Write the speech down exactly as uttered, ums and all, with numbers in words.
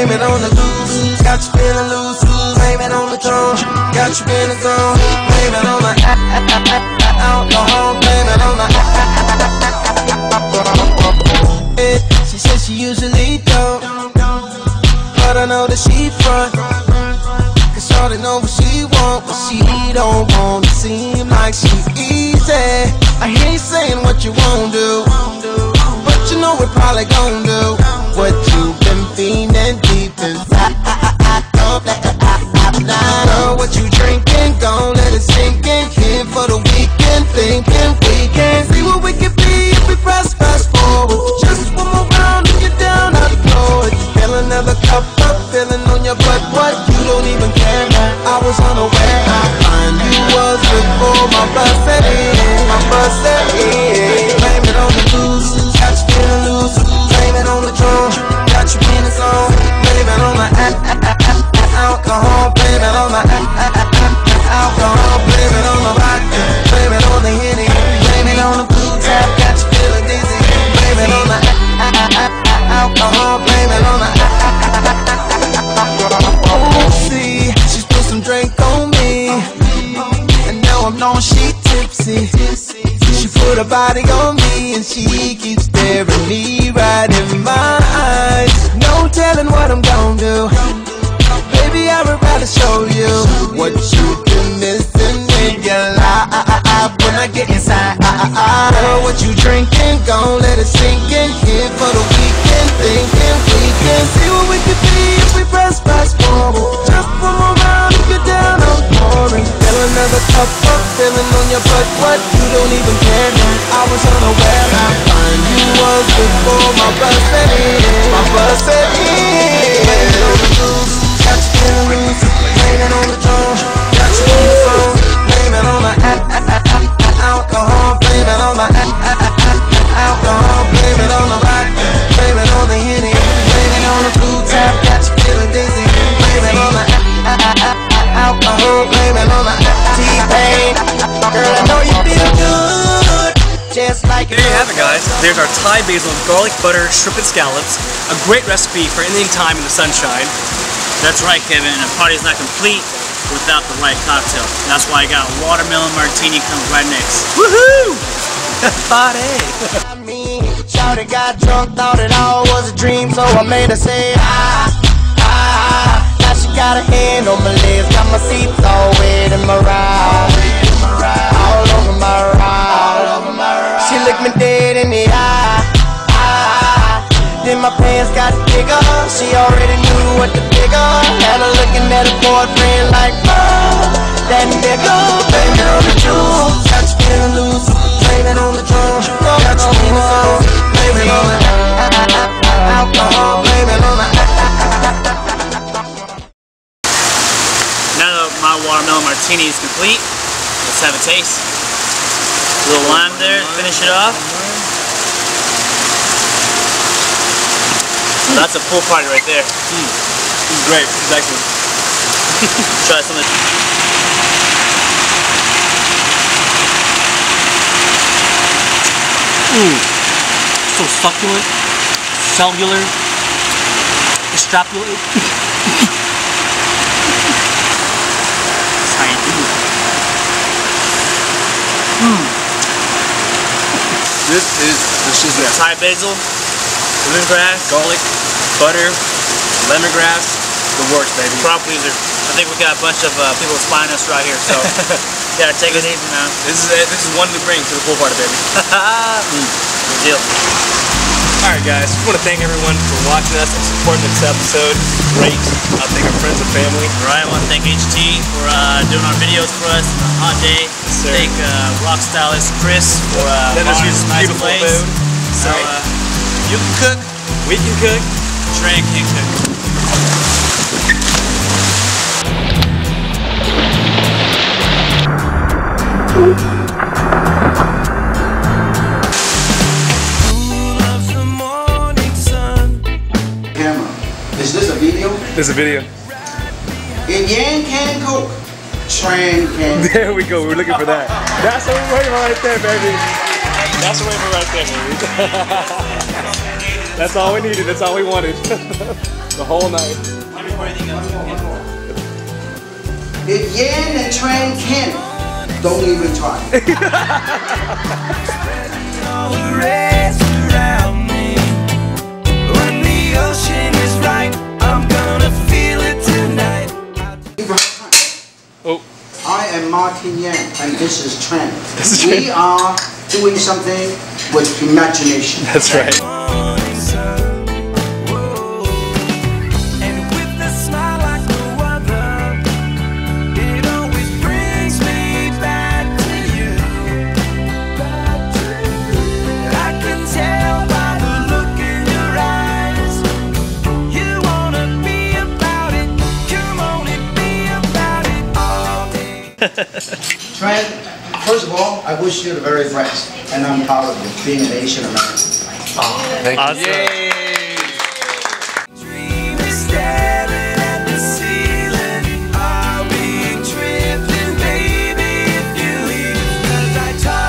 blame it on the loose. Got you feeling loose, blame it on the tone. Got you in the zone, blame it on the alcohol, blame it on the. She says she usually don't, but I know that she front. Cause shorty know what she want, but she don't want to seem like she easy. I hear you saying what you won't do, but you know we're probably gon' do what you've been feeling deep inside. Girl, what you drinking? Gon' let it sink in. Here for the weekend, thinking we can see what we can be if we press fast forward. Just one more round and you're down on the floor. You feel another cup up, feeling on your butt. What? You don't even care. I was unaware how fine you was before my bus set in. My bus set in. Blame it on the blues, got you feeling loose. Blame it on the drum, got you in the zone. Blame it on the alcohol, blame it on the alcohol, blame it on the vodka, blame it on the Henny, blame it on the blue tap, got you feeling dizzy. Blame it on the alcohol, blame it on the oh, see, she's put some drink on me, and now I'm knowing she tipsy. She put her body on me, and she keeps staring me right in my eyes. No telling what I'm gonna do. Baby, I would rather show you what you've been missing in your life when I get inside. Girl, what you drinking? Gon' let it sink in. Here for the weekend, thinking we can see what we could be if we press fast forward. Just one more round and get down on pouring. Fill another cup up, feeling on your butt. What? You don't even care. I was unaware how fine you was before my bus set in. My bus set in. Blame it on the blues. Got you feeling loose, blame it on the drum. Got you on the phone, blame it on the alcohol, blame it on the alcohol, blame it on the vodka, blame it on the Henny, blame it on the blue tap. Got you feeling dizzy, blame it on the alcohol, blame it on the T-Pain. Girl, I know you feel good, just like there you have it, guys. There's our Thai basil garlic butter shrimp and scallops. A great recipe for any time in the sunshine. That's right, Kevin. A party's not complete without the right cocktail. That's why I got a watermelon martini comes right next. Woohoo! Party! I mean, shawty got drunk, thought it all was a dream, so I made her say ah, ah. Now she got a hand on my lips, got my seats all wet in my ride, all over my ride. She looked me dead in the eye. Then my pants got bigger, she already knew what to figure. Had her looking at her boyfriend like, oh, that nigga. Blame it on the juice, got you feeling loose. Blame it on the drum, got you in the zone. Blame it on the alcohol, blame it on the. Now that my watermelon martini is complete, let's have a taste. A little lime there, finish it off. That's a full party right there. Mm. This is great. This is excellent. Try some of this. Mmm. So succulent, cellular, extrapolate. That's how you do it. Mmm. This is delicious. Thai basil, lemongrass, Garlic, butter, lemongrass, the works, baby. crop pleaser. I think we got a bunch of uh, people spying us right here, so yeah, take it easy now. This is it. This is one to bring to the pool party, baby. mm. Good deal. Alright guys, I want to thank everyone for watching us and supporting this episode. Great. I thank our friends and family. Right, I want to thank H T for uh, doing our videos for us on a hot day. Yes, sir. Thank uh, rock stylist Chris for uh, Let us use this nice beautiful place. food. So uh, you can cook, we can cook, Tran Can Cook. Is this a video? This is a video. Viet Can Cook, Tran Can. There we go. We're looking for that. That's what we're waiting for right there, baby. That's what we're waiting for right there, baby. That's all we needed. That's all we wanted. The whole night. If Yan and Tran can, don't even try. All the rest around me. When the ocean is right, I'm gonna feel it tonight. Oh. I am Martin Yan, and this is Tran. This is we Tran. are doing something with imagination. That's right. Tran, first of all, I wish you the very best, and I'm proud of you being an Asian American. Oh, thank you. Awesome. Yay.